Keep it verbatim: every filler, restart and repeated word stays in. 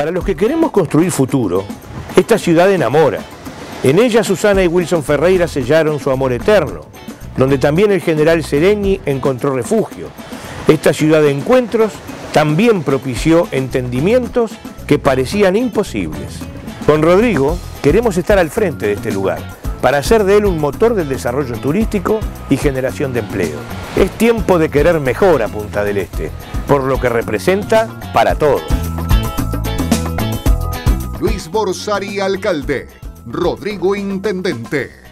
Para los que queremos construir futuro, esta ciudad enamora. En ella Susana y Wilson Ferreira sellaron su amor eterno, donde también el general Sereni encontró refugio. Esta ciudad de encuentros también propició entendimientos que parecían imposibles. Con Rodrigo queremos estar al frente de este lugar, para hacer de él un motor del desarrollo turístico y generación de empleo. Es tiempo de querer mejor a Punta del Este, por lo que representa para todos. Luis Borsari, alcalde. Rodrigo, intendente.